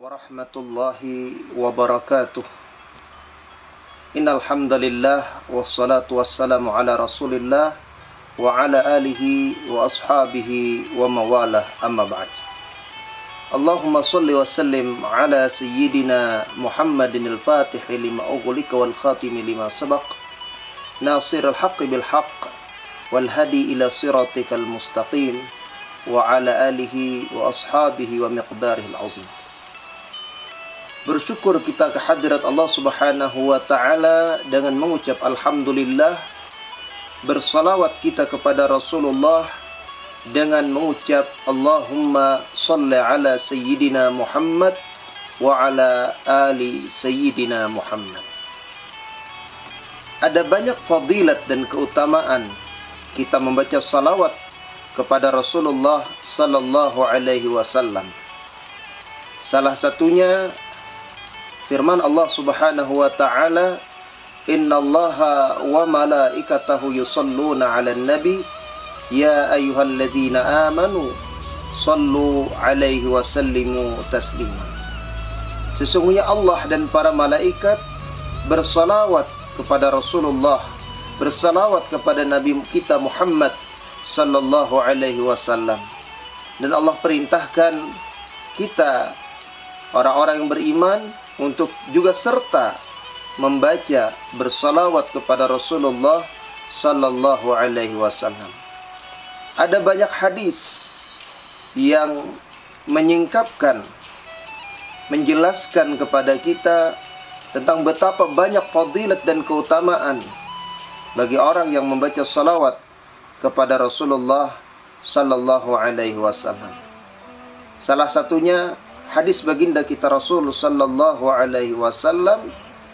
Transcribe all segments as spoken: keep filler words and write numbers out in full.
warahmatullahi wabarakatuh. Innal hamdalillah wassalatu wassalamu ala Rasulillah wa ala alihi wa ashabihi wa mawalah, amma ba'd. Allahumma salli wa sallim ala sayyidina Muhammadin al-Fatih lima ughliqa wal khatimi lima sabaq, nasir al-haqqi bil haqq wal hadi ila siratikal mustaqim wa ala alihi wa ashabihi wa miqdarihil azim. Bersyukur kita kehadirat Allah Subhanahu wa ta'ala dengan mengucap alhamdulillah. Bersalawat kita kepada Rasulullah dengan mengucap Allahumma salli ala sayyidina Muhammad wa ala ali sayyidina Muhammad. Ada banyak fadilat dan keutamaan kita membaca salawat kepada Rasulullah sallallahu alaihi wasallam. Salah satunya firman Allah Subhanahu wa ta'ala, innallaha wa malaikatahu yusalluna 'alan nabi ya ayyuhalladzina amanu sallu 'alaihi wa sallimu taslima. Sesungguhnya Allah dan para malaikat bersalawat kepada Rasulullah, bersalawat kepada Nabi kita Muhammad sallallahu alaihi wasallam. Dan Allah perintahkan kita orang-orang yang beriman untuk juga serta membaca bersalawat kepada Rasulullah sallallahu alaihi wasallam. Ada banyak hadis yang menyingkapkan, menjelaskan kepada kita tentang betapa banyak fadilat dan keutamaan bagi orang yang membaca salawat kepada Rasulullah sallallahu alaihi wasallam. Salah satunya hadis baginda kita Rasul sallallahu alaihi wasallam,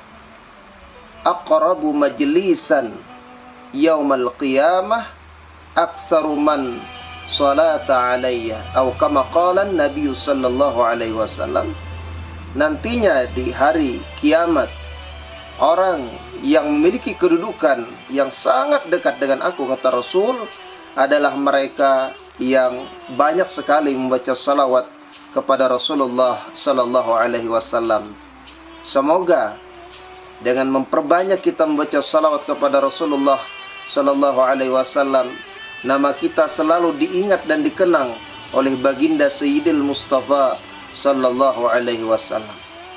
aqrabu majlisan yaumal qiyamah aktsaru man salata alayya, atau kama qala Nabi sallallahu alaihi wasallam. Nantinya di hari kiamat, orang yang memiliki kedudukan yang sangat dekat dengan aku, kata Rasul, adalah mereka yang banyak sekali membaca salawat kepada Rasulullah sallallahu alaihi wasallam. Semoga dengan memperbanyak kita membaca salawat kepada Rasulullah sallallahu alaihi wasallam, nama kita selalu diingat dan dikenang oleh baginda Sayyidil Mustafa sallallahu alaihi wasallam.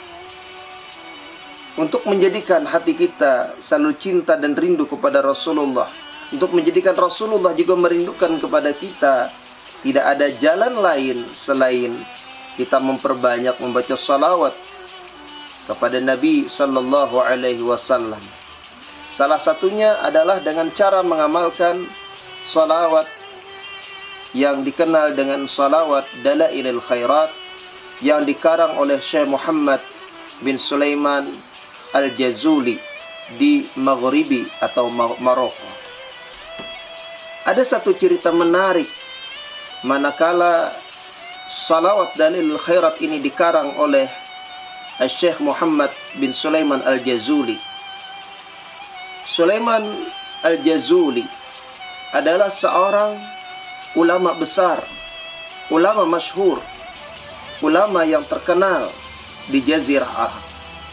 Untuk menjadikan hati kita selalu cinta dan rindu kepada Rasulullah, untuk menjadikan Rasulullah juga merindukan kepada kita, tidak ada jalan lain selain kita memperbanyak membaca salawat kepada Nabi sallallahu alaihi wasallam. Salah satunya adalah dengan cara mengamalkan salawat yang dikenal dengan salawat Dalailul Khairat yang dikarang oleh Syekh Muhammad bin Sulaiman Al-Jazuli di Maghribi atau Maroko. Ada satu cerita menarik manakala salawat Dalailul Khairat ini dikarang oleh Syekh Muhammad bin Sulaiman Al-Jazuli. Sulaiman Al-Jazuli adalah seorang ulama besar, ulama masyhur, ulama yang terkenal di Jazirah Arab.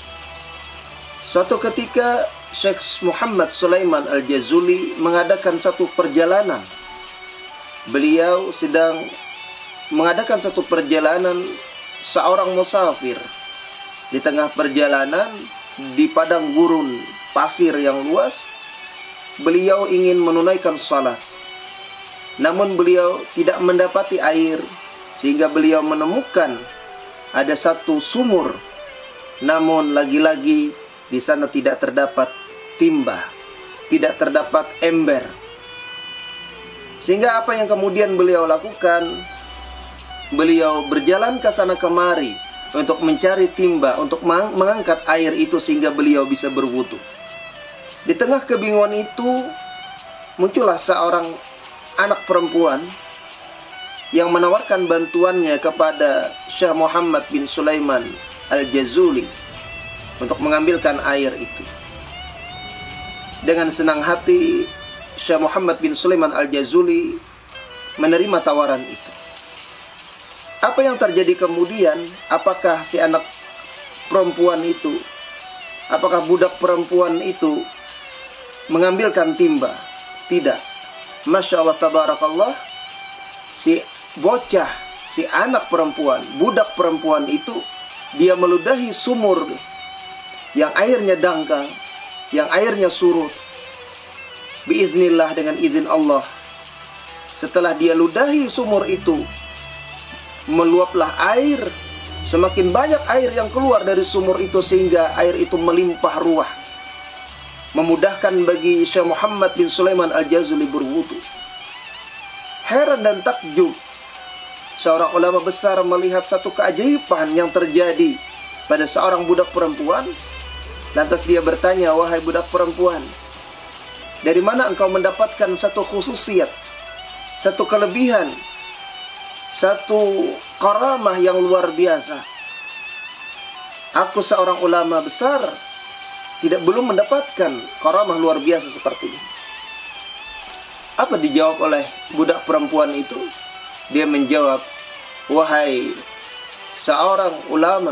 Suatu ketika Syekh Muhammad Sulaiman Al-Jazuli mengadakan satu perjalanan. Beliau sedang mengadakan satu perjalanan seorang musafir. Di tengah perjalanan di padang gurun pasir yang luas, beliau ingin menunaikan salat. Namun beliau tidak mendapati air, sehingga beliau menemukan ada satu sumur. Namun lagi-lagi di sana tidak terdapat timba, tidak terdapat ember. Sehingga apa yang kemudian beliau lakukan? Beliau berjalan ke sana kemari untuk mencari timba, untuk mengangkat air itu sehingga beliau bisa berwudu. Di tengah kebingungan itu muncullah seorang anak perempuan yang menawarkan bantuannya kepada Syekh Muhammad bin Sulaiman Al-Jazuli untuk mengambilkan air itu. Dengan senang hati Syekh Muhammad bin Sulaiman Al-Jazuli menerima tawaran itu. Apa yang terjadi kemudian? Apakah si anak perempuan itu, apakah budak perempuan itu mengambilkan timba? Tidak. Masya Allah tabarakallah, si bocah, si anak perempuan, budak perempuan itu, dia meludahi sumur yang airnya dangkal, yang airnya surut. Biiznillah, dengan izin Allah. Setelah dia ludahi sumur itu, meluaplah air. Semakin banyak air yang keluar dari sumur itu, sehingga air itu melimpah ruah, memudahkan bagi Syekh Muhammad bin Sulaiman Al-Jazuli berwudu. Heran dan takjub seorang ulama besar melihat satu keajaiban yang terjadi pada seorang budak perempuan. Lantas dia bertanya, wahai budak perempuan, dari mana engkau mendapatkan satu khususiat, satu kelebihan, satu karamah yang luar biasa? Aku seorang ulama besar, tidak belum mendapatkan karamah luar biasa seperti ini. Apa dijawab oleh budak perempuan itu? Dia menjawab, wahai seorang ulama,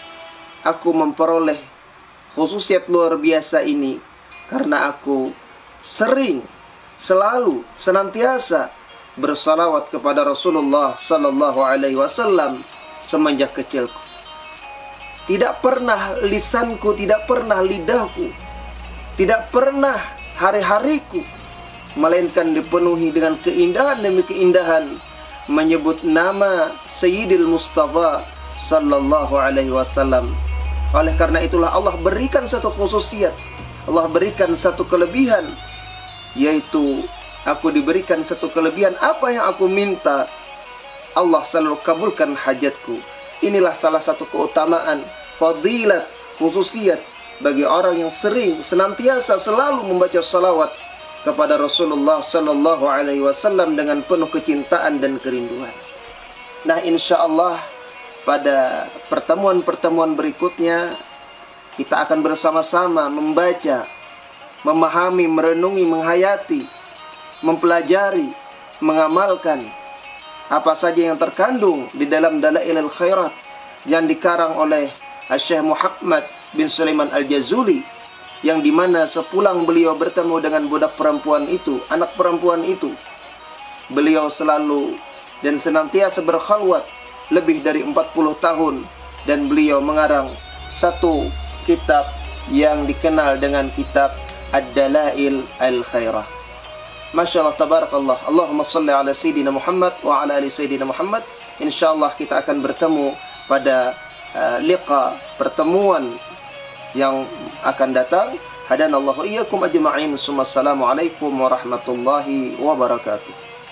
aku memperoleh khususiat luar biasa ini karena aku sering, selalu, senantiasa bersalawat kepada Rasulullah sallallahu alaihi wasallam semenjak kecilku. Tidak pernah lisanku, tidak pernah lidahku, tidak pernah hari-hariku, melainkan dipenuhi dengan keindahan demi keindahan menyebut nama Sayyidil Mustafa sallallahu alaihi wasallam. Oleh karena itulah Allah berikan satu khususiat, Allah berikan satu kelebihan, yaitu aku diberikan satu kelebihan. Apa yang aku minta, Allah selalu kabulkan hajatku. Inilah salah satu keutamaan, fadilat, khususiat bagi orang yang sering, senantiasa, selalu membaca salawat kepada Rasulullah sallallahu alaihi wasallam dengan penuh kecintaan dan kerinduan. Nah, insya Allah pada pertemuan-pertemuan berikutnya kita akan bersama-sama membaca, memahami, merenungi, menghayati, mempelajari, mengamalkan apa saja yang terkandung di dalam Dalailul Khairat yang dikarang oleh Syekh Muhammad bin Sulaiman Al-Jazuli, yang dimana sepulang beliau bertemu dengan budak perempuan itu, anak perempuan itu, beliau selalu dan senantiasa berkhalwat lebih dari empat puluh tahun, dan beliau mengarang satu kitab yang dikenal dengan kitab Ad-Dalail Al-Khairah. Masya Allah tabarakallah. Allahumma salli ala Sayyidina Muhammad wa ala ali Sayyidina Muhammad. InsyaAllah kita akan bertemu pada uh, liqa, pertemuan yang akan datang. Hadanallahu iyyakum ajma'in. Assalamualaikum warahmatullahi wabarakatuh.